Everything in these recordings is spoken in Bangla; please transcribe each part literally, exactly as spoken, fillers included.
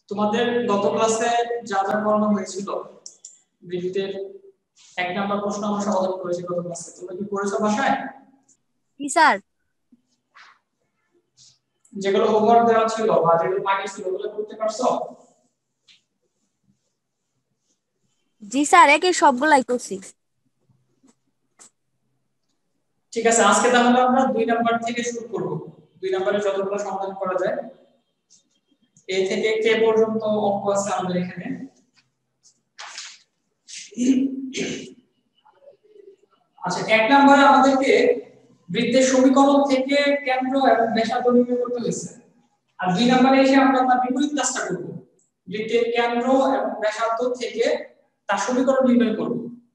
তোমাদের গত ক্লাসে যা যা পড়ানো হয়েছিল বৃত্তের এক নাম্বার প্রশ্ন আমরা সমাধান করেছি গত ক্লাসে, তোমরা কি করেছো বাসায়? জি স্যার। যেগুলো হোমওয়ার্ক দেওয়া ছিল বা যেগুলো বাকি ছিল ওগুলো করতে পারছো? জি স্যার, একে সবগুলাই করছি। ঠিক আছে, আজকে তাহলে আমরা দুই নাম্বার থেকে শুরু করব। দুই নাম্বারে যতগুলো সমাধান করা যায় এ থেকে কে পর্যন্ত অঙ্ক আছে আমাদের এখানে। আচ্ছা, এক নম্বরে আমাদেরকে বৃত্তের সমীকরণ থেকে কেন্দ্র এবং ব্যাসার্ধ নির্ণয় করতে হয়েছে। আর দুই নম্বরে এসে আমরা তার বিপরীত কাজটা করব, বৃত্তের কেন্দ্র এবং ব্যাসার্ধ থেকে তার সমীকরণ নির্ণয় করব।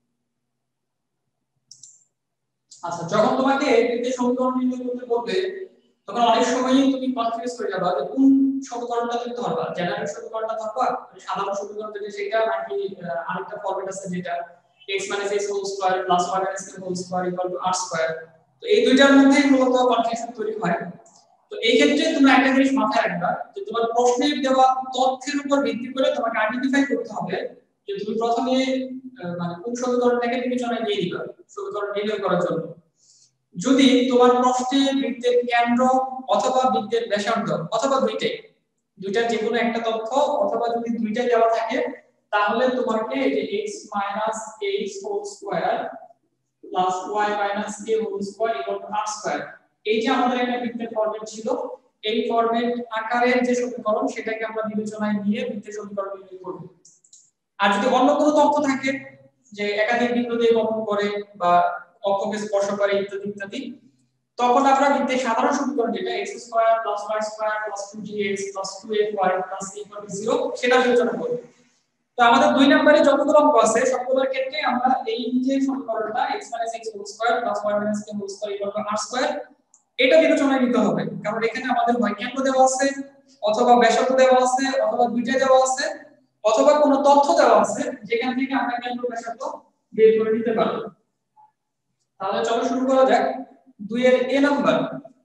আচ্ছা, যখন তোমাকে বৃত্তের সমীকরণ নির্ণয় করতে বলবে তখন অনেক সময়ই তুমি কনফিউজ হয়ে যাবে যে কোন সমীকরণটা তুমি ধরবা, জেনারেল সমীকরণটা ধরবা, সাধারণ সমীকরণ যেটা সেটা, নাকি আরেকটা ফরম্যাট আছে যেটা x - x whole square plus y - k whole square equal to r square. তো এই দুইটার মধ্যেই মূলত কনফিউশন তৈরি হয়। তো এই ক্ষেত্রে তোমরা একটা জিনিস মাথায় রাখবা যে তোমার প্রশ্নের দেওয়া তথ্যের উপর ভিত্তি করে তোমাকে আইডেন্টিফাই করতে হবে যে তুমি প্রথমে মানে কোন সমীকরণটাকে বিবেচনায় নিয়ে নিবা সমীকরণ নির্ণয় করার জন্য। যদি তোমার প্রশ্নে বৃত্তের কেন্দ্র অথবা বৃত্তের ব্যাসার্ধ অথবা দুইটাই, দুইটার যে কোনো একটা তথ্য অথবা যদি দুইটাই দেওয়া থাকে তাহলে তোমাকে এই যে x - h whole square plus y - k whole square equal to r square, এই যে আমাদের একটা বৃত্তের ফরম্যাট ছিল, এই ফরম্যাট আকারের যে সমীকরণ সেটাকে আমরা বিবেচনায় নিয়ে বৃত্তের সমীকরণ নির্ণয় করব। আর যদি অন্য কোনো তথ্য থাকে যে একাধিক বিন্দু দিয়ে গঠন করে বা অক্ষকে স্পর্শ করে ইত্যাদি ইত্যাদি, তখন আমরা বৃত্তের সাধারণ সমীকরণ যেটা x square plus y square plus two G X plus two A Y plus c equal to zero সেটা বিবেচনা করব। তো আমাদের দুই নম্বরে যতগুলো অঙ্ক আছে সবগুলোর ক্ষেত্রে আমরা এই যে সমীকরণটা x - x whole square plus y - k whole square equal to r square এটা বিবেচনায় নিতে হবে, কারণ এখানে আমাদের হয় কেন্দ্র দেওয়া আছে অথবা ব্যাসার্ধ দেওয়া আছে অথবা দুইটা দেওয়া আছে অথবা কোনো তথ্য দেওয়া আছে যেখান থেকে আমরা কেন্দ্র ব্যাসার্ধ বের করে নিতে পারব। তাহলে চলো শুরু করা যাক। দুই এর এ নাম্বার,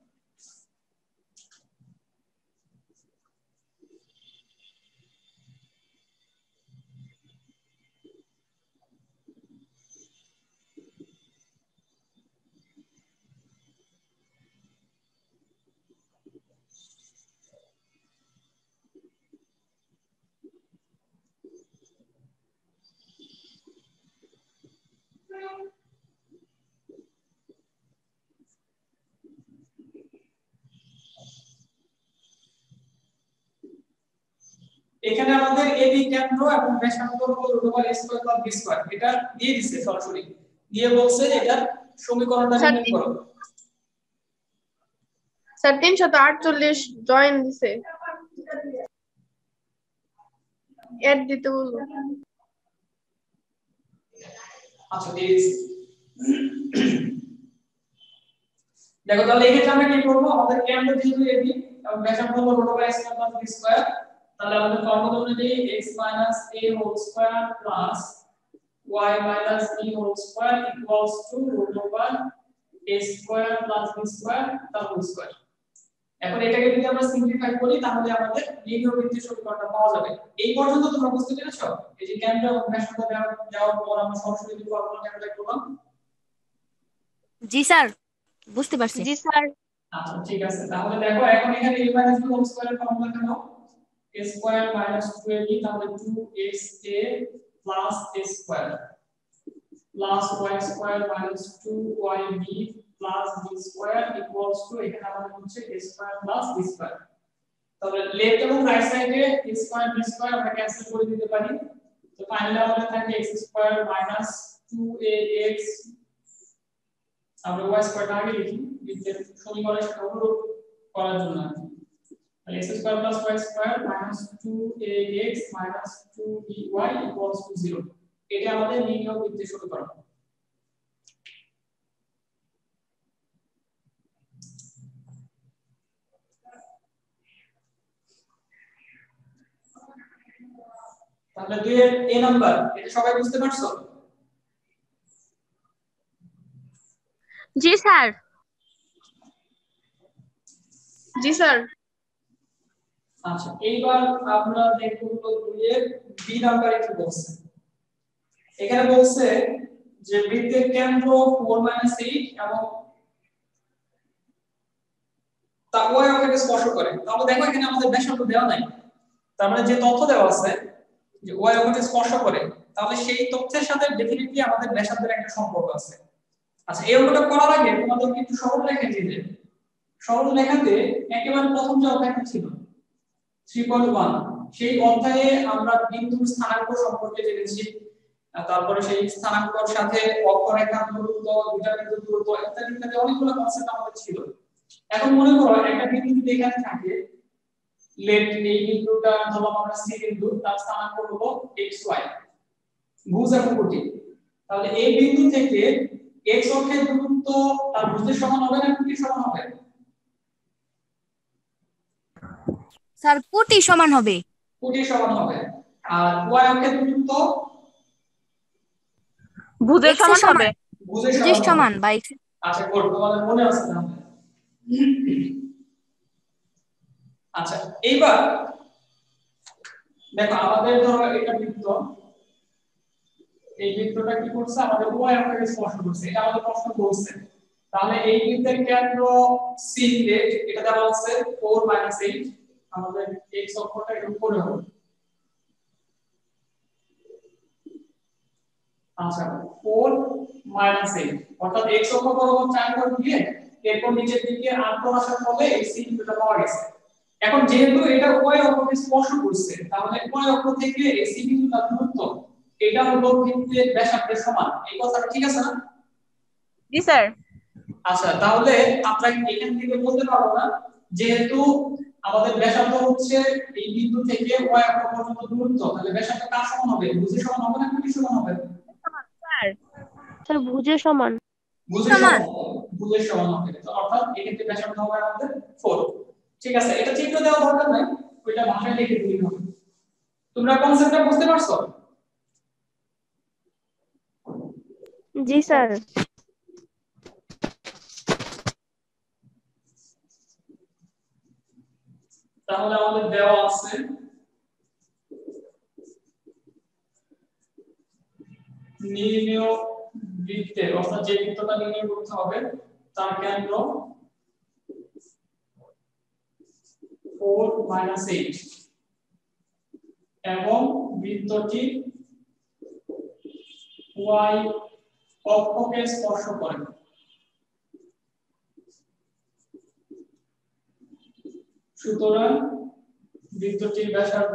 এখানে আমাদের এবি কেন্দ্র এবং ব্যাসার্ধ হলো root a square plus b square, এটা দিয়ে দিছে সরাসরি, দিয়ে বলছে এটা সমীকরণটা নির্ণয় করো। স্যার তিনশো আটচল্লিশ জয়েন দিছে, এড দিতে বলবো। আচ্ছা দিয়ে দিছি। দেখো তাহলে এই ক্ষেত্রে আমরা কি করব, আমাদের কেন্দ্র যেহেতু এবি এবং ব্যাসার্ধ হলো root a square plus b square, তাহলে আমাদের ফর্মুলা অনুযায়ী x - a whole square plus y - b whole square equals to root over a square plus b square তার হোল স্কয়ার। এখন এটাকে যদি আমরা সিম্পলিফাই করি তাহলে আমাদের লিনিয়ার বৃত্তের সমীকরণটা পাওয়া যাবে। এই পর্যন্ত তোমরা বুঝতে পেরেছো? এই যে কেন্দ্র এবং ব্যাসার্ধ দেওয়ার পর আমরা সরাসরি যে ফর্মুলাটা অ্যাপ্লাই করলাম। জি স্যার, বুঝতে পারছি। জি স্যার। আচ্ছা ঠিক আছে, তাহলে দেখো এখন এখানে a - b হোল স্কয়ারের ফর্মুলা কেন, a square minus two a b, তাহলে two x a plus a square plus y square minus two y b plus b square equals to, এখানে আমাদের হচ্ছে a square plus b square. তাহলে লেফট এবং রাইট সাইডে a স্কয়ার b স্কয়ার আমরা ক্যান্সেল করে দিতে পারি। তো ফাইনালি আমাদের থাকে x square minus two a x, আমরা y স্কয়ারটা আগে লিখি বৃত্তের সমীকরণের সাথে অনুরূপ করার জন্য। তাহলে x square plus y square minus two a x minus two b y equals to zero, এটা আমাদের লিনিয়ার বৃত্তের সমীকরণ। তাহলে দুই এর এ নাম্বার, এটা সবাই বুঝতে পারছো? জি স্যার। জি স্যার। আচ্ছা এইবার আমরা দেখব হলো দুইয়ের বি নাম্বারে কি বলছে। এখানে বলছে যে বৃত্তের কেন্দ্র ফোর মাইনাস এইট এবং তা ওয়াই অক্ষকে স্পর্শ করে। তাহলে দেখো এখানে আমাদের ব্যাসার্ধ দেওয়া নাই, তার মানে যে তথ্য দেওয়া আছে যে ওয়াই অক্ষকে স্পর্শ করে, তাহলে সেই তথ্যের সাথে ডেফিনিটলি আমাদের ব্যাসার্ধের একটা সম্পর্ক আছে। আচ্ছা এই অঙ্কটা করার আগে তোমাদের একটু সরল রেখা দিলে, সরল রেখাতে একেবারে প্রথম যে অধ্যায়টা ছিল থ্রি পয়েন্ট ওয়ান, সেই অধ্যায়ে আমরা বিন্দুর স্থানাঙ্ক সম্পর্কে জেনেছি। তারপরে সেই স্থানাঙ্কর সাথে অক্ষরেখার দূরত্ব, দুইটা বিন্দুর দূরত্ব ইত্যাদি ইত্যাদি অনেকগুলো কনসেপ্ট আমাদের ছিল। এখন মনে করো একটা বিন্দু যদি এখানে থাকে, লেট এই বিন্দুটা ধরো আমরা সি বিন্দু, তার স্থানাঙ্ক হলো এক্স ওয়াই, ভুজত্রিভুজ। তাহলে এই বিন্দু থেকে এক্স অক্ষের দূরত্ব তার ভুজের সমান হবে না কোটির সমান হবে? স্যার কোটি সমান হবে। কোটির সমান হবে। আর ওয়াই অক্ষের দূরত্ব ভুজের এক্স এর সমান হবে। ভুজের ভুজের সমান সমান হবে। বা এক্স। আচ্ছা কোড তোমাদের মনে আছে না? আচ্ছা এইবার দেখো আমাদের ধরো এটা বৃত্ত, এই বৃত্তটা কি করছে আমাদের ওয়াই অক্ষকে স্পর্শ করছে, এটা আমাদের প্রশ্ন বলছে। তাহলে এই বৃত্তের কেন্দ্র সি তে এটা দেওয়া আছে ফোর মাইনাস এইট, আমাদের x অক্ষটা এর উপরে হবে। আচ্ছা ফোর মাইনাস এইট অর্থাৎ x অক্ষ বরাবর চার ঘর দিয়ে এরপর নিচের দিকে আন্তর আসার ফলে এই সি বিন্দুটা পাওয়া গেছে। এখন যেহেতু এটা ওয়াই অক্ষকে স্পর্শ করছে, তাহলে ওয়াই অক্ষ থেকে এই সি বিন্দুটার দূরত্ব এটা হলো বৃত্তের ব্যাসার্ধের সমান। এই কথাটা ঠিক আছে না? জি স্যার। আচ্ছা তাহলে আমরা এখান থেকে বলতে পারবো না যেহেতু আমাদের ব্যাসার্ধ হচ্ছে এই বিন্দু থেকে ওয়াই অক্ষ পর্যন্ত দূরত্ব, তাহলে ব্যাসার্ধ কার সমান হবে? ভুজের সমান হবে না কোটির সমান হবে? স্যার স্যার ভুজের সমান। ভুজের সমান। সমান ভুজের সমান হবে। তো অর্থাৎ এক্ষেত্রে ব্যাসার্ধ হবে আমাদের ফোর। ঠিক আছে, এটা চিত্র দেওয়া দরকার নাই, ওইটা ভাষায় লিখে দিলেই হবে। তোমরা কনসেপ্টটা বুঝতে পারছো? জি স্যার। তাহলে আমাদের দেওয়া আছে নির্ণেয় বৃত্তের, অর্থাৎ যে বৃত্তটা নির্ণয় করতে হবে তার কেন্দ্র ফোর মাইনাস এইট এবং বৃত্তটি y অক্ষকে স্পর্শ করে। সুতরাং বৃত্তটির ব্যাসার্ধ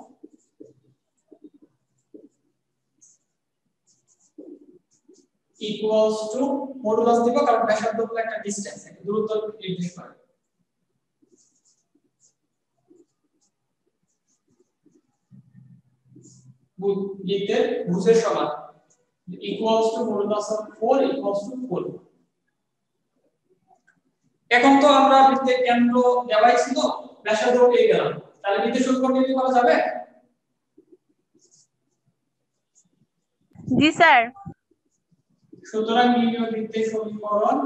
ইকুয়ালস টু মডুলাস দিব, কারণ ব্যাসার্ধ হলো একটা ডিসটেন্স, একটা দূরত্ব নির্দেশ করে। বৃত্তের ভুজের সমান equals to modulus of four equals to four. এখন তো আমরা বৃত্তের কেন্দ্র দেওয়াই ছিল, ব্যাসার্ধ পেয়ে গেলাম, তাহলে বৃত্তের সমীকরণ নির্ণয় করা যাবে? জি স্যার। সুতরাং নির্ণয় বৃত্তের সমীকরণ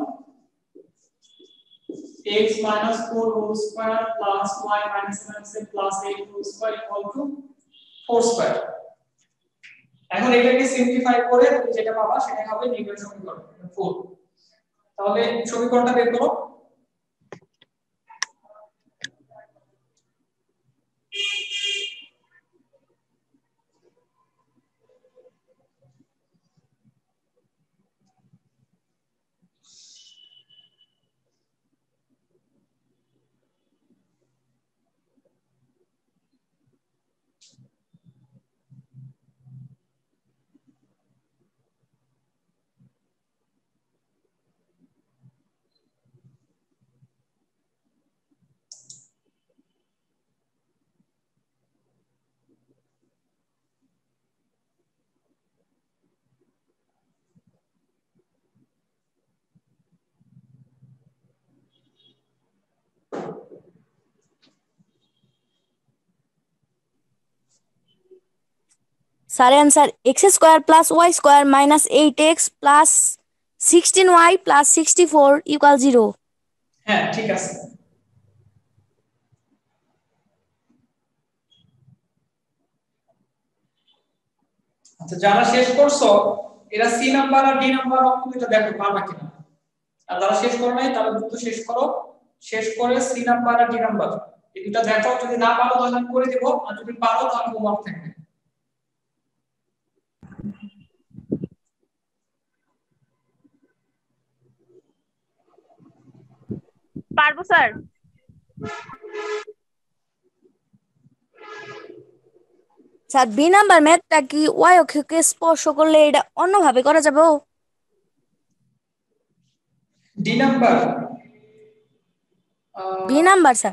x minus four whole square plus y minus seven plus eight whole square equal to four square। এখন এটাকে সিম্পলিফাই করে তুমি যেটা পাবা সেটা হবে নির্ণয় সমীকরণ ফোর। তাহলে সমীকরণটা বের করো। Sir answer x square plus y square minus eight x plus sixteen y plus sixty four equal zero. হ্যাঁ ঠিক আছে। আচ্ছা যারা শেষ করছো এরা সি নাম্বার আর ডি নাম্বার অঙ্ক দুটো দেখো পারবা কিনা, আর যারা শেষ করো নাই তারা দ্রুত শেষ করো, শেষ করে সি নাম্বার আর ডি নাম্বার এই দুটো দেখো, যদি না পারো তাহলে আমি করে দেব, আর যদি পারো তাহলে হোমওয়ার্ক থাকবে। পারবো স্যার। স্যার বি নাম্বার ম্যাথটা কি ওয়াই অক্ষকে স্পর্শ করলে এটা অন্যভাবে করা যাবে? D number b number sir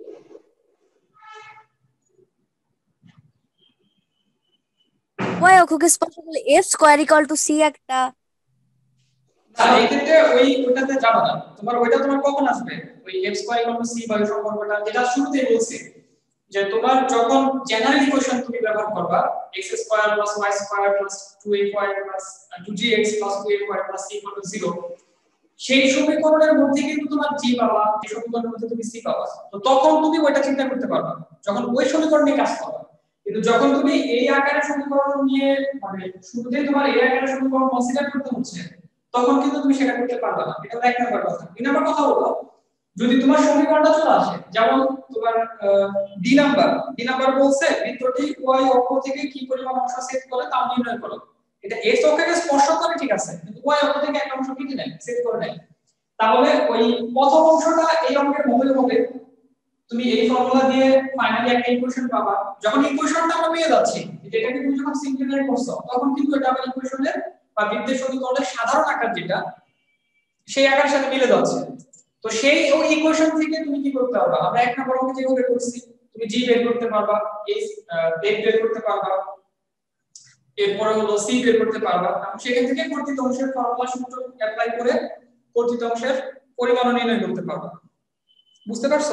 y অক্ষকে স্পর্শ করলে f square equal to c একটা। না এই ক্ষেত্রে ওই ওটাতে যাবে না, তোমার ওইটা তোমার কখন আসবে ওই x square equal to c by সম্পর্কটা যেটা শুরুতেই বলছি, যে তোমার যখন জেনারেল ইকুয়েশন তুমি ব্যবহার করবা x square plus y square plus two a square plus two g x plus two a square plus c equal to zero, সেই সমীকরণের মধ্যে কিন্তু তোমার g পাবা, এই সমীকরণের মধ্যে তুমি c পাবা, তো তখন তুমি ওইটা চিন্তা করতে পারবা যখন ওই সমীকরণ নিয়ে কাজ করবা। কিন্তু যখন তুমি এই আকারের সমীকরণ নিয়ে মানে শুরুতেই তোমার এই আকারের সমীকরণ কনসিডার করতে হচ্ছে, তখন কিন্তু তুমি সেটা করতে পারবে না। এটা এক নাম্বার কথা। দুই নাম্বার কথা হলো যদি তোমার সমীকরণটা চলে আসে, যেমন তোমার ডি নাম্বার ডি নাম্বার বলছে বৃত্তটি y অক্ষ থেকে কি পরিমাণ অংশ ছেদ করে তা নির্ণয় করো, এটা x অক্ষকে স্পর্শ করে ঠিক আছে, কিন্তু y অক্ষ থেকে একটা অংশ কেটে নেয়, ছেদ করে নেয়, তাহলে ওই প্রথম অংশটা এই অঙ্কের মধ্যে হবে, তুমি এই ফর্মুলা দিয়ে ফাইনালি একটা ইকুয়েশন পাবা। যখন ইকুয়েশনটা আমরা পেয়ে যাচ্ছি, যেটাকে তুমি যখন সিম্পলিফাই করছো, তখন কিন্তু এটা আবার ইকুয়েশনের বা বৃত্তের সমীকরণের সাধারণ আকার যেটা সেই আকারের সাথে মিলে যাচ্ছে। তো সেই ওই ইকুয়েশন থেকে তুমি কি করতে পারবা, আমরা এক নম্বর অঙ্কে যেভাবে করছি তুমি জি বের করতে পারবা, এই এফ বের করতে পারবা, এরপরে হলো সি বের করতে পারবা, এবং সেখান থেকে কর্তৃত অংশের ফর্মুলা সূত্র অ্যাপ্লাই করে কর্তৃত অংশের পরিমাণ নির্ণয় করতে পারবা। বুঝতে পারছো?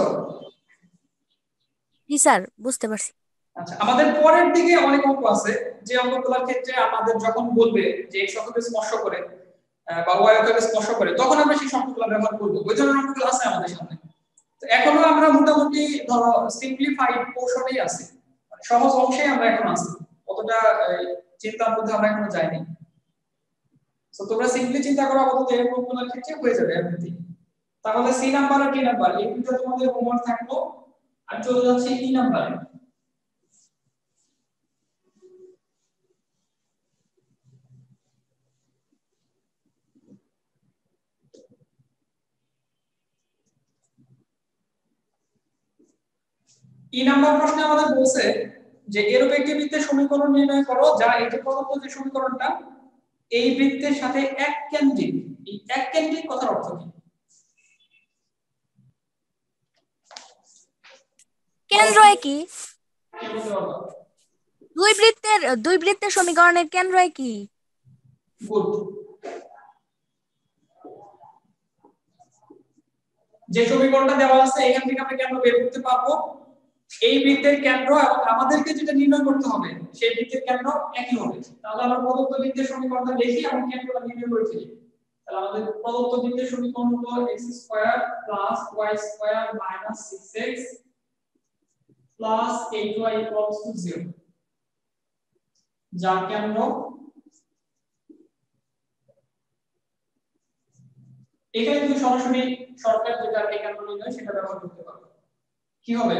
জি স্যার বুঝতে পারছি। আচ্ছা আমাদের পরের দিকে অনেক অঙ্ক আছে, যে অঙ্কগুলোর ক্ষেত্রে আমাদের যখন বলবে যে x অক্ষকে স্পর্শ করে বা y অক্ষকে স্পর্শ করে, তখন আমরা সেই সংখ্যাগুলো ব্যবহার করব, ওই ধরনের অঙ্কগুলো আছে আমাদের সামনে। তো এখনো আমরা মোটামুটি ধরো সিম্পলিফাইড পোরশনেই আছি, সহজ অংশে আমরা এখন আছি, অতটা চিন্তার মধ্যে আমরা এখনো যাইনি। তো তোমরা সিম্পলি চিন্তা করো আপাতত এই অঙ্কগুলোর ক্ষেত্রে হয়ে যাবে এমনিতেই। তাহলে সি নাম্বার আর ডি নাম্বার এই দুটো তোমাদের হোমওয়ার্ক থাকলো, আর চলে যাচ্ছে ই নাম্বারে। ই নাম্বার প্রশ্নে আমাদের বলছে যে এরূপ একটি বৃত্তের সমীকরণ নির্ণয় করো যা এই যে প্রদত্ত যে সমীকরণটা এই বৃত্তের সাথে এক কেন্দ্রিক। এই এক কেন্দ্রিক কথার অর্থ কি? কেন্দ্র একই। দুই বৃত্তের দুই বৃত্তের সমীকরণের কেন্দ্র একই। গুড। যে সমীকরণটা দেওয়া আছে এখান থেকে আমরা কেন্দ্র বের করতে পারবো, এই বৃত্তের কেন্দ্র এবং আমাদেরকে যেটা নির্ণয় করতে হবে সেই বৃত্তের কেন্দ্র একই হবে। তাহলে আমরা প্রদত্ত বৃত্তের সমীকরণটা লিখি এবং কেন্দ্রটা নির্ণয় করে ফেলি। তাহলে আমাদের প্রদত্ত বৃত্তের সমীকরণ হলো x square plus y square minus six x plus eight y equals to zero, যার কেন্দ্র এখানে তুমি সরাসরি শর্টকাট যেটা এই কেন্দ্র নির্ণয় সেটা ব্যবহার করতে পারো। কি হবে?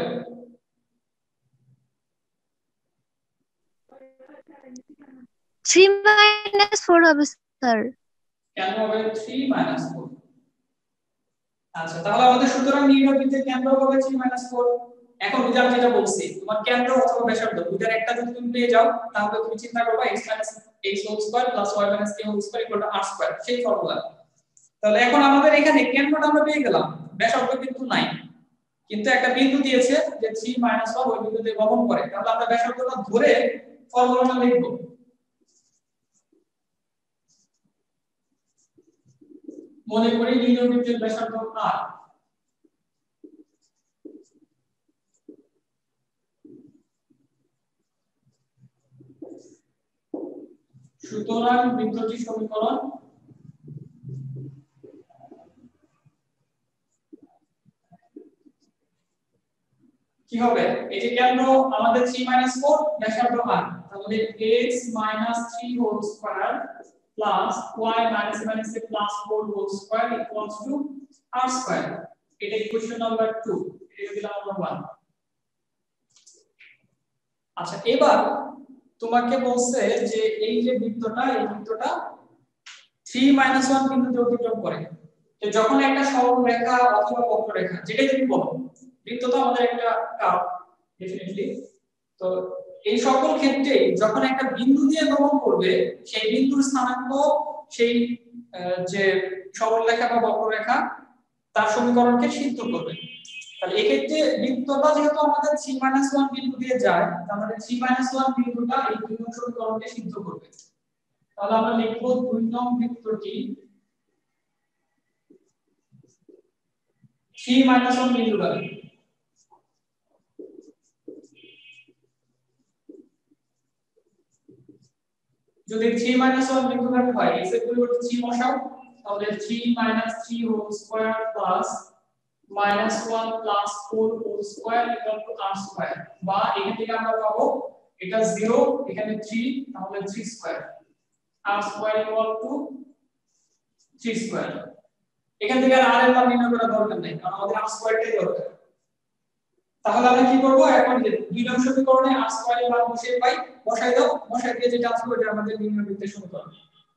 থ্রি মাইনাস ফোর হবে স্যার। কেন হবে থ্রি মাইনাস ফোর? আচ্ছা তাহলে আমাদের সুতরাং নির্ণয় বৃত্তের কেন্দ্র হবে থ্রি মাইনাস ফোর। এখন বুঝাম যেটা বলছি, তোমার কেন্দ্র অথবা ব্যাসার্ধ দুটার একটা যদি তুমি পেয়ে যাও, তাহলে তুমি চিন্তা করবা x x whole square plus y minus k whole square equal to r square, সেই ফর্মুলা। তাহলে এখন আমাদের এখানে কেন্দ্রটা আমরা পেয়ে গেলাম, ব্যাসার্ধ কিন্তু নাই, কিন্তু একটা বিন্দু দিয়েছে যে থ্রি মাইনাস ওয়ান ওই বিন্দুতে গমন করে, তাহলে আমরা ব্যাসার্ধটা ধরে ফর্মুলাটা লিখব। মনে করি নির্ণয় বৃত্তের ব্যাসার্ধ r, সুতরাং বৃত্তটির সমীকরণ কি হবে এই যে কেন্দ্র আমাদের থ্রি মাইনাস ফোর ব্যাসার্ধ r তাহলে x three whole square plus y minus minus plus four whole square equals to r square. এটা ইকুয়েশন নাম্বার টু, এটা দিলাম আমরা ওয়ান। আচ্ছা এবার তোমাকে বলছে যে এই যে বৃত্তটা এই বৃত্তটা থ্রি মাইনাস ওয়ান বিন্দুতে অতিক্রম করে। তো যখন একটা সরল রেখা অথবা বক্ররেখা যেটাই তুমি বলো, বৃত্ত তো আমাদের একটা কার্ভ ডেফিনেটলি, তো এই সকল ক্ষেত্রে যখন একটা বিন্দু দিয়ে ভ্রমণ করবে সেই বিন্দুর স্থানাঙ্ক সেই যে সরল রেখা বা বক্ররেখা তার সমীকরণকে সিদ্ধ করবে। তাহলে এই ক্ষেত্রে বৃত্তটা যেহেতু আমাদের থ্রি মাইনাস ওয়ান বিন্দু দিয়ে যায়, তাহলে থ্রি মাইনাস ওয়ান বিন্দুটা এই দুই নং সমীকরণকে সিদ্ধ করবে। তাহলে আমরা লিখব দুই নং বৃত্তটি থ্রি মাইনাস ওয়ান বিন্দু দ্বারা। যদি থ্রি মাইনাস ওয়ান বিন্দু দ্বারা হয় x এর পরিবর্তে থ্রি বসাও, তাহলে three minus three whole square plus minus one plus four whole square equal to r square, বা এখান থেকে আমরা পাবো এটা জিরো এখানে থ্রি তাহলে three square, r square equal to three square. এখান থেকে আর r এর মান নির্ণয় করার দরকার নেই, কারণ আমাদের r স্কয়ারটাই দরকার। তাহলে আমরা কি করব, এখন যে দুই নং সমীকরণে r স্কয়ার এর মান বসিয়ে পাই, বসাই দাও, বসাই দিয়ে যেটা আসবে এটা আমাদের নির্ণয় বৃত্তের সমীকরণ।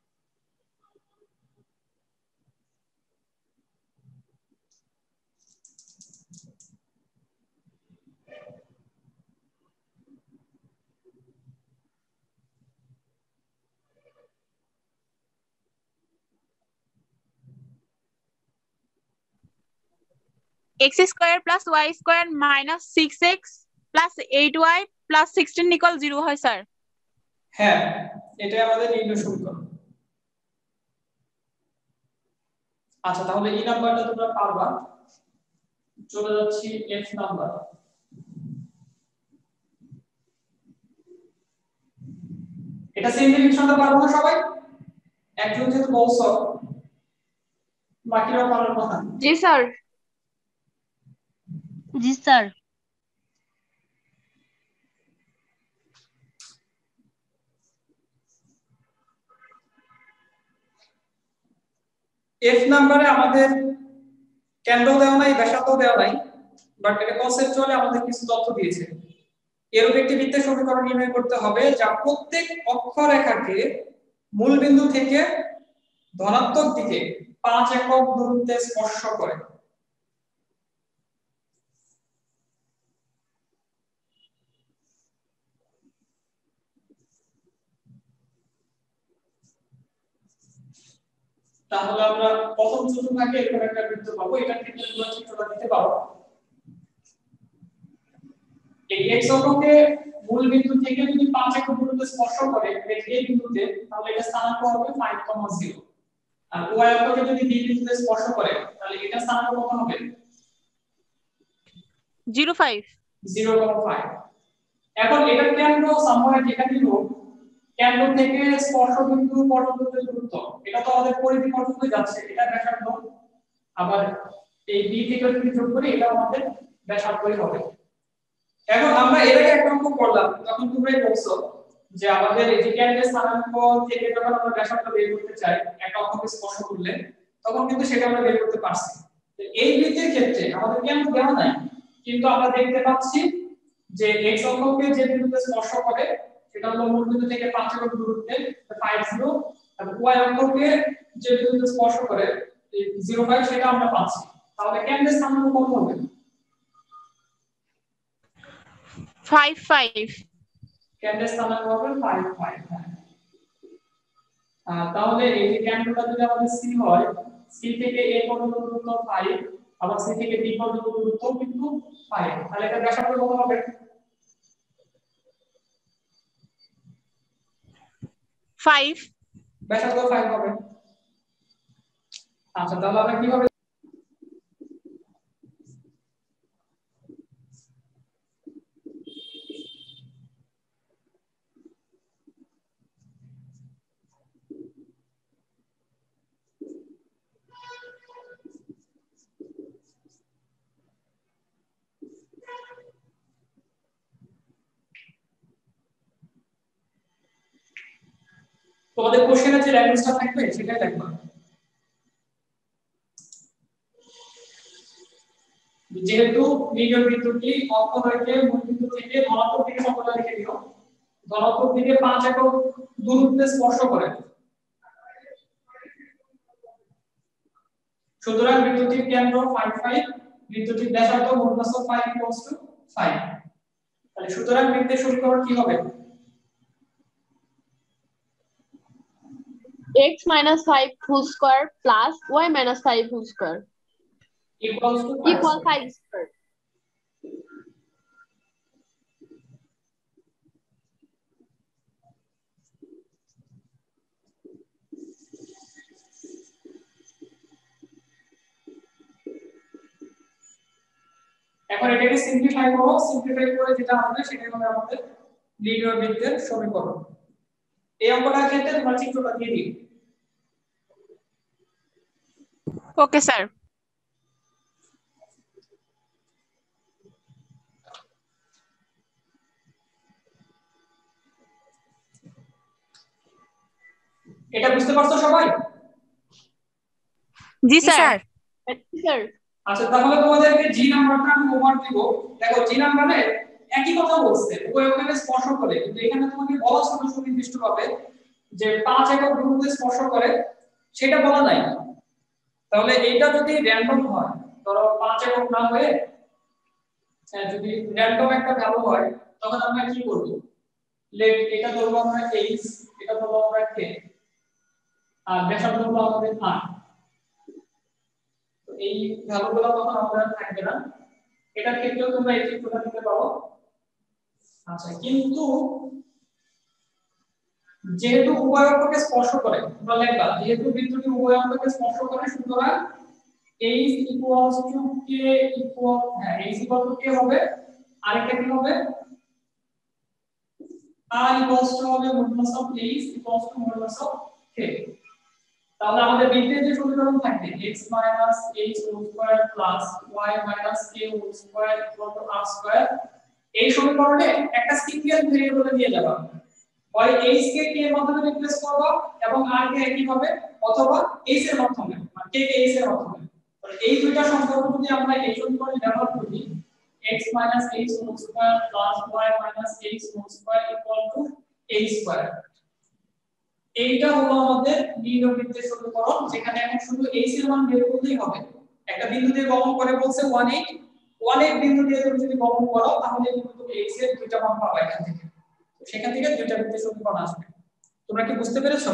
x square plus y square minus six x plus eight y plus sixteen equal zero হয় স্যার। হ্যাঁ, এটাই আমাদের নির্ণয় সমীকরণ। আচ্ছা তাহলে এই নাম্বারটা তোমরা পারবা। চলে যাচ্ছি f নাম্বার। এটা সিম্পলিফিকেশনটা পারবো না সবাই? একজন যেহেতু বলছো বাকিরাও পারার কথা। জি স্যার। জি স্যার। f নাম্বারে আমাদের কেন্দ্র দেওয়া নাই, ব্যাসার্ধ দেওয়া নাই, বাট এটা কনসেপচুয়ালি আমাদের কিছু তথ্য দিয়েছে। এরূপ একটি বৃত্তের সমীকরণ নির্ণয় করতে হবে যা প্রত্যেক অক্ষরেখাকে মূল বিন্দু থেকে ধনাত্মক দিকে পাঁচ একক দূরত্বে স্পর্শ করে। তাহলে আমরা প্রথম চতুর্ভাগে এরকম একটা বৃত্ত পাবো, এটার ক্ষেত্রে তোমরা চিত্রটা দিতে পারো। এই x অক্ষকে মূল বিন্দু থেকে যদি পাঁচ একক দূরত্বে স্পর্শ করে এই বিন্দুতে, তাহলে এটা স্থানাঙ্ক হবে পাঁচ কমা শূন্য। আর y অক্ষকে যদি দুই বিন্দুতে স্পর্শ করে তাহলে এটা স্থানাঙ্ক কত হবে? Zero five zero comma five. এখন এটা কেন্দ্র সামনে যেখানে হোক, কেন্দ্র থেকে স্পর্শ বিন্দু পর্যন্ত যে দূরত্ব, এটা তো আমাদের পরিধি পর্যন্ত যাচ্ছে, এটা ব্যাসার্ধ। আবার এই b থেকে যদি যোগ করি এটা আমাদের ব্যাসার্ধই হবে। এখন আমরা এর আগে একটা অঙ্ক করলাম, তখন তোমরাই বলছো যে আমাদের এই যে কেন্দ্রের স্থানাঙ্ক থেকে যখন আমরা ব্যাসার্ধ বের করতে চাই একটা অক্ষকে স্পর্শ করলে, তখন কিন্তু সেটা আমরা বের করতে পারছি। তো এই বৃত্তের ক্ষেত্রে আমাদের কেন্দ্র দেওয়া নাই, কিন্তু আমরা দেখতে পাচ্ছি যে x অক্ষকে যে বিন্দুতে স্পর্শ করে সেটা হলো মূল বিন্দু থেকে পাঁচ একক দূরত্বে পাঁচ জিরো, এবং y অক্ষকে যে বিন্দুতে স্পর্শ করে জিরো ফাইভ সেটা আমরা পাচ্ছি। তাহলে কেন্দ্রের স্থানাঙ্ক কত হবে? Five five. কেন্দ্রের স্থানাঙ্ক হবে পাঁচ পাঁচ। তাহলে এই যে কেন্দ্রটা যদি আমাদের c হয়, c থেকে a পর্যন্ত দূরত্ব পাঁচ, আবার c থেকে d পর্যন্ত দূরত্ব কিন্তু পাঁচ, তাহলে এটা ব্যাসার্ধ কত হবে? ফাইভ। ব্যাসার্ধ পাঁচ হবে। আচ্ছা তাহলে আমরা কিভাবে তোমাদের কোশ্চেনে যে ল্যাঙ্গুয়েজটা থাকবে সেটাই লিখবা। যেহেতু নির্ণয় বিন্দুটি অক্ষরেখে মূল বিন্দু থেকে ধনাত্মক দিকে সম্পর্ক লিখে দিও, ধনাত্মক দিকে পাঁচ একক দূরত্বে স্পর্শ করে, সুতরাং বিন্দুটির কেন্দ্র পাঁচ পাঁচ, বিন্দুটির ব্যাসার্ধ মূলস্থ পাঁচ ইকুয়ালস টু পাঁচ। তাহলে সুতরাং বৃত্তের সমীকরণ কি হবে? x minus five whole square plus y minus five whole square equals to equal five square. এখন এটাকে সিম্পলিফাই করো, সিম্পলিফাই করে যেটা হবে সেটাই হবে আমাদের লিনিয়ার বৃত্তের সমীকরণ। এই অঙ্কটার ক্ষেত্রে তোমরা চিত্রটা দিয়ে দিই। Okay sir. এটা বুঝতে পারছো সবাই? জি জি স্যার। স্যার। Sir, আচ্ছা তাহলে তোমাদেরকে জি নাম্বারটা আমি ওভার দিব। দেখো জি নাম্বারে একই কথা বলছে, উভয়কে স্পর্শ করে, কিন্তু এখানে তোমাকে বলা ছোট সুনির্দিষ্ট ভাবে যে পাঁচ একক দূরত্বে স্পর্শ করে সেটা বলা নাই। তাহলে এইটা যদি র‍্যান্ডম হয়, ধরো পাঁচ একক না হয়ে হ্যাঁ যদি র‍্যান্ডম একটা ভ্যালু হয় তখন আমরা কি করব? লেট এটা ধরবো আমরা h, এটা ধরবো আমরা k, আর ব্যাসার্ধ হলো আমাদের r। তো এই ভ্যালুগুলো তখন আমাদের থাকবে না। এটার ক্ষেত্রেও তোমরা এই চিত্রটা দিতে পারো। আচ্ছা কিন্তু যেহেতু উভয় অক্ষকে স্পর্শ করে, তোমরা লিখবা যেহেতু বিন্দুটি উভয় অক্ষকে স্পর্শ করে, সুতরাং h equals to k equal হ্যাঁ h equal to k হবে, আরেকটা কি হবে r equals to হবে modulus of h equals to modulus of k। তাহলে আমাদের বৃত্তের যে সমীকরণ থাকবে x h whole square plus y k whole square equal to r square, এই সমীকরণে একটা সিঙ্গেল ভেরিয়েবলে নিয়ে যাবা, হয় h কে k এর মাধ্যমে রিপ্লেস করবা এবং r কে একই ভাবে, অথবা h এর মাধ্যমে মানে k কে h এর মাধ্যমে। তাহলে এই দুইটা সম্পর্ক যদি আমরা এই সমীকরণে ব্যবহার করি x h whole square plus y h whole square equal to h square, এইটা হলো আমাদের নির্ণয় বৃত্তের সমীকরণ, যেখানে এখন শুধু h এর মান বের করলেই হবে। একটা বিন্দু দিয়ে গমন করে বলছে আঠারো, আঠারো বিন্দু দিয়ে তুমি যদি গমন করো তাহলে কিন্তু তুমি h এর দুইটা মান পাবে এখান থেকে। তো সেখান থেকে দুইটা বৃত্তের সমীকরণ আসবে। তোমরা কি বুঝতে পেরেছো?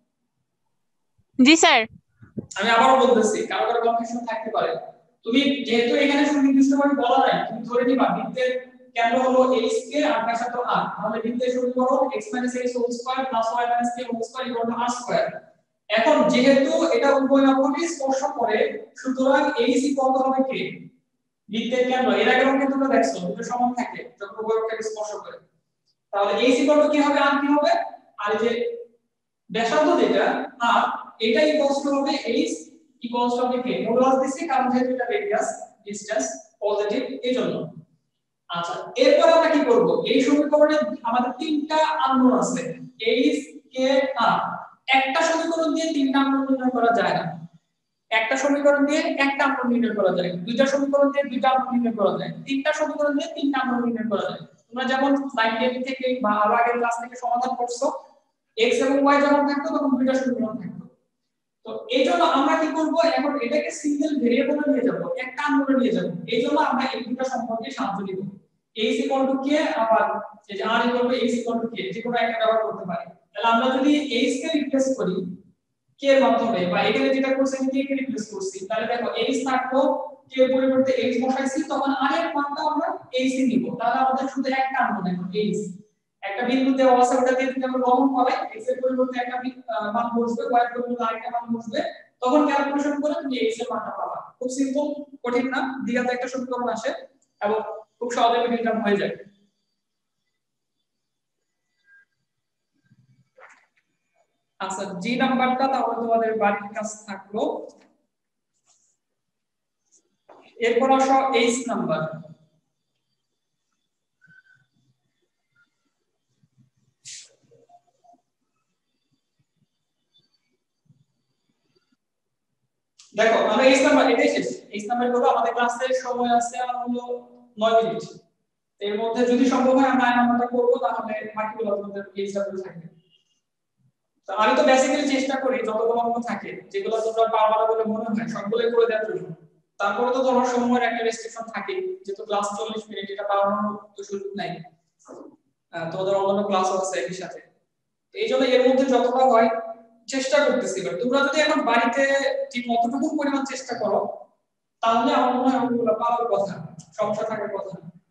জি স্যার। আমি আবারও বলতেছি, কারো কারো কনফিউশন থাকতে পারে। তুমি যেহেতু এখানে সুনির্দিষ্টভাবে বলা নাই, তুমি ধরে নিবা বৃত্তের কেন্দ্র হলো h কে আর ব্যাসার্ধ r, তাহলে বৃত্তের সমীকরণ x h whole square plus y k whole square equal to r square। এখন যেহেতু এটা উভয় অক্ষকে স্পর্শ করে, সুতরাং h equal to হবে k, বৃত্তের কেন্দ্র। এর আগে অঙ্কে তোমরা দেখছো দুটো সমান থাকে যখন উভয় অক্ষকে স্পর্শ করে। তাহলে h equal to কি হবে, r কি হবে, আর এই যে ব্যাসার্ধ যেটা r, এটা ইকুয়ালস টু হবে h ইকুয়ালস টু হবে k। মডুলাস দিছি কারণ যেহেতু এটা রেডিয়াস ডিসটেন্স পজিটিভ এই জন্য। আচ্ছা এরপর আমরা কি করব? এই সমীকরণে আমাদের তিনটা আননোন আছে h k r। একটা সমীকরণ দিয়ে তিনটা আননোন নির্ণয় করা যায় না, একটা সমীকরণ দিয়ে একটা আননোন নির্ণয় করা যায়, দুইটা সমীকরণ দিয়ে দুইটা আননোন নির্ণয় করা যায়, তিনটা সমীকরণ দিয়ে তিনটা আননোন নির্ণয় করা যায়। তোমরা যেমন লাইন টেন থেকে বা আরো আগের ক্লাস থেকে সমাধান করছো, x এবং y যখন থাকতো তখন দুইটা সমীকরণ থাকতো। তো এইজন্য আমরা কি করব, এখন এটাকে সিঙ্গেল ভেরিয়েবলে নিয়ে যাব, একটা আননোনে নিয়ে যাব। এইজন্য আমরা এই দুটো সম্পর্কে সাহায্য নিব, h equal to k আবার এই যে r equal to h equal to k, যে কোনো একটা ব্যবহার করতে পারি। তাহলে আমরা যদি h কে রিপ্লেস করি k এর মাধ্যমে, বা এখানে যেটা করছি আমি k কে রিপ্লেস করছি, তাহলে দেখো h থাকলো, k এর পরিবর্তে h বসাইছি, তখন r এর মানটা আমরা h এ নিব। তাহলে আমাদের শুধু একটা আননোন এখন h, একটা বিন্দু দেওয়া আছে ওটা দিয়ে যদি আমরা গমন করাই, x এর পরিবর্তে একটা মান বসবে, y এর পরিবর্তে আরেকটা মান বসবে, তখন ক্যালকুলেশন করে তুমি x এর মানটা পাবা। খুব সিম্পল, কঠিন না, দ্বিঘাতে একটা সমীকরণ আসে এবং খুব সহজে মিডিয়াম হয়ে যায়। আচ্ছা জি নাম্বারটা তাহলে তোমাদের বাড়ির কাজ থাকলো। এরপর আসো এইচ নাম্বার। দেখো আমরা এইচ নাম্বার এটাই শেষ। এইচ নাম্বার করব, আমাদের ক্লাসের সময় আছে আর হলো নয় মিনিট। এর মধ্যে যদি সম্ভব হয় আমরা নয় নাম্বারটা করব, তাহলে বাকিগুলো আমাদের এইচ ডাব্লিউ থাকবে। তো আমি তো বেসিক্যালি চেষ্টা করি যতগুলো অঙ্ক থাকে যেগুলো তোমরা পারবা বলে মনে হয় সবগুলোই করে দেওয়ার জন্য। তারপরে তো তোমার সময়ের একটা রেস্ট্রিকশন থাকে, যেহেতু ক্লাস চল্লিশ মিনিট, এটা বাড়ানোর তো সুযোগ নাই। তোমাদের অন্যান্য ক্লাসও আছে একই সাথে, এই জন্য এর মধ্যে যতটা হয় চেষ্টা করতেছি। তোমরা যদি এখন বাড়িতে ঠিক মতটুকু পরিমাণ চেষ্টা করো তাহলে আমার মনে হয় ওগুলো পাওয়ার কথা, সমস্যা থাকার কথা।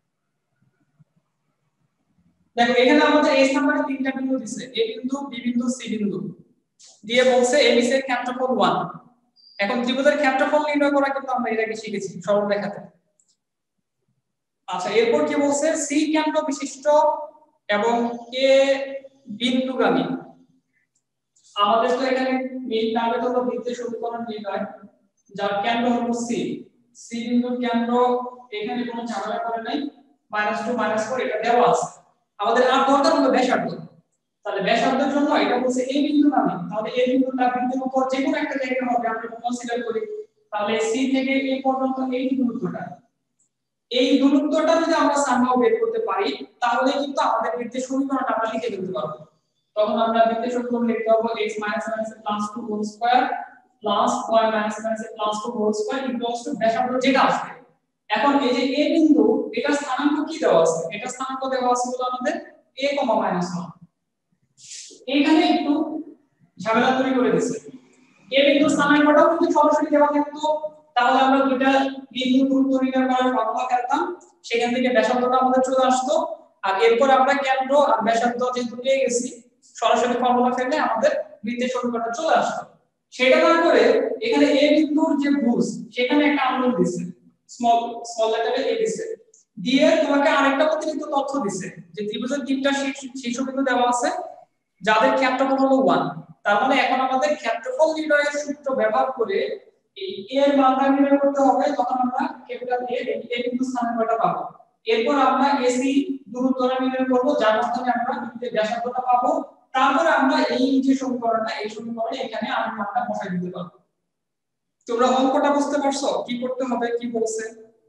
দেখো এখানে আমাদের এই নাম্বারে তিনটা বিন্দু দিছে, এ বিন্দু, বি বিন্দু, সি বিন্দু দিয়ে বলছে এবিসি এর ক্ষেত্রফল এক। এখন ত্রিভুজের ক্ষেত্রফল নির্ণয় করা কিন্তু আমরা এর আগে শিখেছি সরলরেখাতে। আচ্ছা, এরপর কি বলছে, সি কেন্দ্র বিশিষ্ট এবং এ বিন্দুগামী। আমাদের তো এখানে মেইন টার্গেট হলো বৃত্তের সমীকরণ নির্ণয়, যার কেন্দ্র হলো সি। সি বিন্দুর কেন্দ্র এখানে কোনো ঝামেলা করে নাই, মাইনাস টু মাইনাস ফোর এটা দেওয়া আছে। আমাদের আর দরকার হলো ব্যাসার্ধ। তাহলে ব্যাসার্ধের জন্য এটা বলছে এই বিন্দুগামী, তাহলে এই বিন্দুটা বৃত্তের উপর যে কোনো একটা জায়গা হবে আমরা কনসিডার করি। তাহলে সি থেকে এ পর্যন্ত এই দূরত্বটা, এই দূরত্বটা যদি আমরা সামহাও বের করতে পারি তাহলে কিন্তু আমাদের বৃত্তের সমীকরণটা আমরা লিখে ফেলতে পারবো। তখন আমরা বৃত্তের সমীকরণ লিখতে পারবো x - two whole square plus y - two whole square equals to ব্যাসার্ধ যেটা আসবে। এখন এই যে a বিন্দু, এটা স্থানাঙ্ক কি দেওয়া আছে? এটা স্থানাঙ্ক দেওয়া আছে হলো আমাদের a, ওয়ান। এখানে একটু ঝামেলা তৈরি করে দিয়েছে। a বিন্দুর স্থানাঙ্কটাও যদি সরাসরি দেওয়া থাকতো তাহলে আমরা দুইটা বিন্দু দূরত্ব নির্ণয় করার ফর্মুলা পেতাম, সেখান থেকে ব্যাসার্ধটা আমাদের চলে আসতো। আর এরপর আমরা কেন্দ্র আর ব্যাসার্ধ যেহেতু পেয়ে গেছি, সরাসরি ফর্মুলা ফেললে আমাদের বৃত্তের সমীকরণটা চলে আসতো। সেটা না করে এখানে a বিন্দুর যে ভুজ সেখানে একটা আন্দোলন দিছে, স্মল স্মল লেটারে a দিছে, দিয়ে তোমাকে আরেকটা অতিরিক্ত তথ্য দিছে যে ত্রিভুজের তিনটা শীর্ষবিন্দু দেওয়া আছে যাদের ক্ষেত্রফল হলো এক। তার মানে এখন আমাদের ক্ষেত্রফল নির্ণয়ের সূত্র ব্যবহার করে এই a এর মানটা নির্ণয় করতে হবে। তখন আমরা ক্যাপিটাল A এই বিন্দু স্থানাঙ্কটা পাবো। এরপর আমরা এসি দূরত্বটা নির্ণয় করব, যার মাধ্যমে আমরা বৃত্তের ব্যাসার্ধটা পাবো। তারপরে আমরা এই যে সমীকরণটা, এই সমীকরণে এখানে আর মানটা বসাই দিতে পারবো। তোমরা অঙ্কটা বুঝতে পারছো কি করতে হবে, কি বলছে?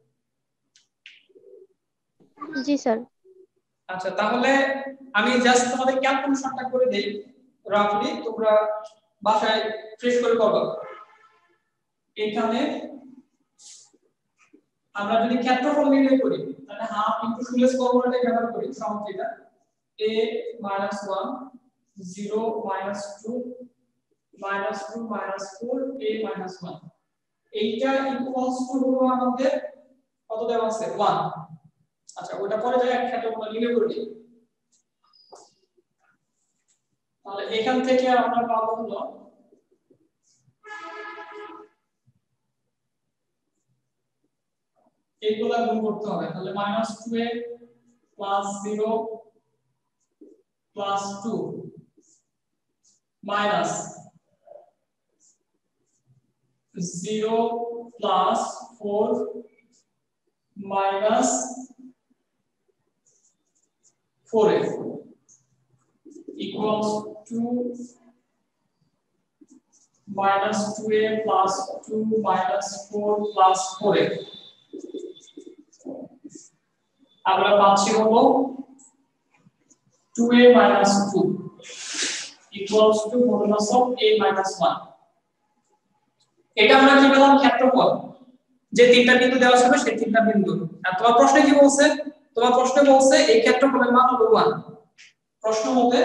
জি স্যার। আচ্ছা, তাহলে আমি জাস্ট তোমাদের ক্যালকুলেশনটা করে দেই রাফলি, তোমরা বাসায় ফ্রেশ করে করবে। এখানে আমরা যদি ক্ষেত্রফল নির্ণয় করি তাহলে হাফ ইনটু সুলেস ফর্মুলাটা ব্যবহার করি, সমষ্টিটা a minus one zero minus two minus two minus four a minus one, এইটা ইকুয়ালস টু হলো আমাদের কত দেওয়া আছে এক। আচ্ছা, ওটা পরে যায় ক্ষেত্রফল নির্ণয় করে দিই। তাহলে এখান থেকে আমরা পাবো হলো এগুলা গুণ করতে হবে। তাহলে minus two a plus zero plus two minus zero plus four minus four a equals to minus two a plus two minus four plus four a। আমরা পাচ্ছি হলো two a minus two equals to modulus of a minus one। এটা আমরা কি পেলাম? ক্ষেত্রফল, যে তিনটা বিন্দু দেওয়া ছিল সেই তিনটা বিন্দু। আর তোমার প্রশ্নে কি বলছে? তোমার প্রশ্নে বলছে এই ক্ষেত্রফলের মান হলো এক। প্রশ্ন মতে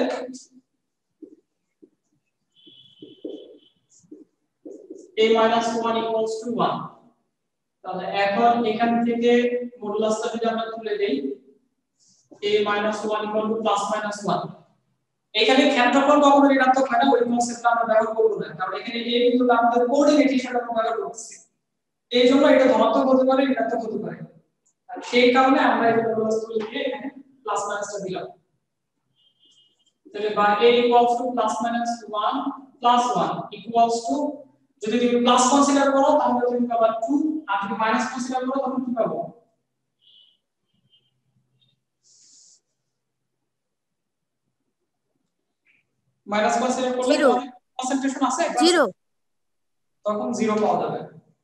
a minus one equals to one। তাহলে এখন এখান থেকে মডুলাসটা যদি আমরা তুলে দেই a minus one equal to plus minus one, এখানে ক্ষেত্রফল কখনো ঋণাত্মক হয় না, ওই কনসেপ্টটা আমরা ব্যবহার করব না, কারণ এখানে a বিন্দুটা আমাদের কোঅর্ডিনেট হিসেবে ব্যবহার করতেছি। এই জন্য এটা ধনাত্মক হতে পারে, ঋণাত্মক হতে পারে, আর সেই কারণে আমরা এই মডুলাস তুলে দিয়ে এখানে প্লাস মাইনাসটা দিলাম। তাহলে বা a equals to plus minus one plus one equals to, যদি তুমি প্লাস কনসিডার করো তাহলে তুমি পাবা two, আর যদি মাইনাস কনসিডার করো তখন কি পাবো? মাইনাস কনসিডার করলে জিরো। কনসেন্ট্রেশন আছে জিরো তখন জিরো পাওয়া যাবে।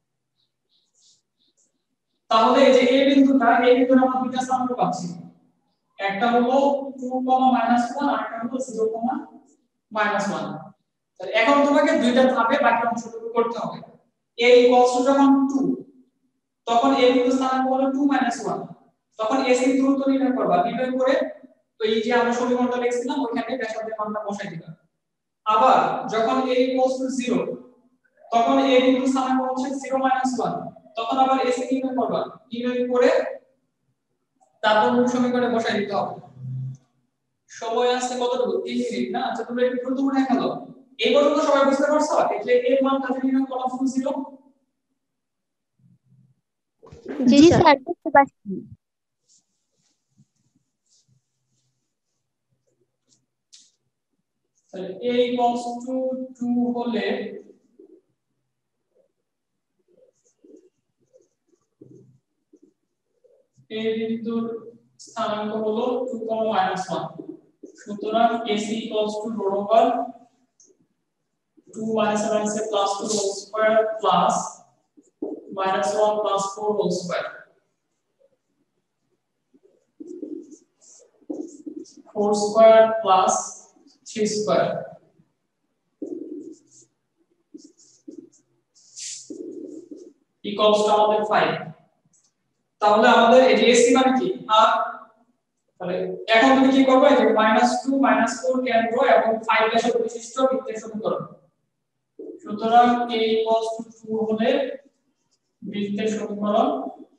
তাহলে এই যে a বিন্দুটা এই বিন্দুর আমরা দুইটা স্থানাঙ্ক পাচ্ছি, একটা হলো টু, মাইনাস ওয়ান আর একটা হলো জিরো, মাইনাস ওয়ান। তাহলে এখন তোমাকে দুইটা ধাপে বাকি অংশটুকু করতে হবে। a ইকুয়ালস টু যখন টু, তখন a বিন্দুর স্থানাঙ্ক হলো টু মাইনাস ওয়ান, তখন ac দূরত্ব নির্ণয় করবা। নির্ণয় করে তো এই যে আমরা সমীকরণটা লিখছিলাম ওইখানে ব্যাসার্ধের মানটা বসাই দিবা। আবার যখন a ইকুয়ালস টু জিরো, তখন a বিন্দুর স্থানাঙ্ক হচ্ছে জিরো মাইনাস ওয়ান, তখন আবার ac নির্ণয় করবা। নির্ণয় করে তারপর মূল সমীকরণে বসাই দিতে হবে। সময় আছে কতটুকু? তিন মিনিট না? আচ্ছা তোমরা একটু দ্রুত মনে রাখো। এই পর্যন্ত সবাই বুঝতে পারছো? এই যে এর মান কাছে নির্ণয় করলাম ফুল জিরো। জি স্যার বুঝতে পারছি। তাহলে a ইকুয়ালস টু টু হলে a বিন্দুর স্থানাঙ্ক হলো টু, মাইনাস ওয়ান। সুতরাং ac equals to root over two minus one সে plus two whole square plus minus one plus four whole square, four square plus three square equals to আমাদের ফাইভ। তাহলে আমাদের এই যে ac মানে কি? আর তাহলে এখন তুমি কি করবে? যে মাইনাস টু, মাইনাস ফোর কেন্দ্র এবং ফাইভ ব্যাসার্ধ বিশিষ্ট বৃত্তের সমীকরণ। সুতরাং a ইকুয়ালস টু টু হলে বৃত্তের সমীকরণ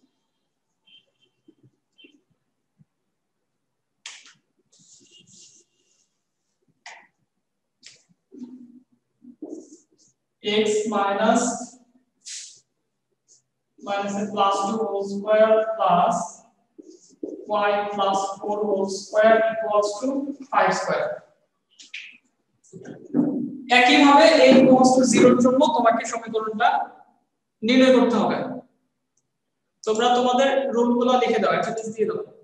x minus minus a plus two whole square plus y plus four whole square equals to five square. একইভাবে a equals to zero এর জন্য তোমাকে সমীকরণটা নির্ণয় করতে হবে। তোমরা তোমাদের রুলগুলো লিখে দাও, একটা পেজ দিয়ে দাও।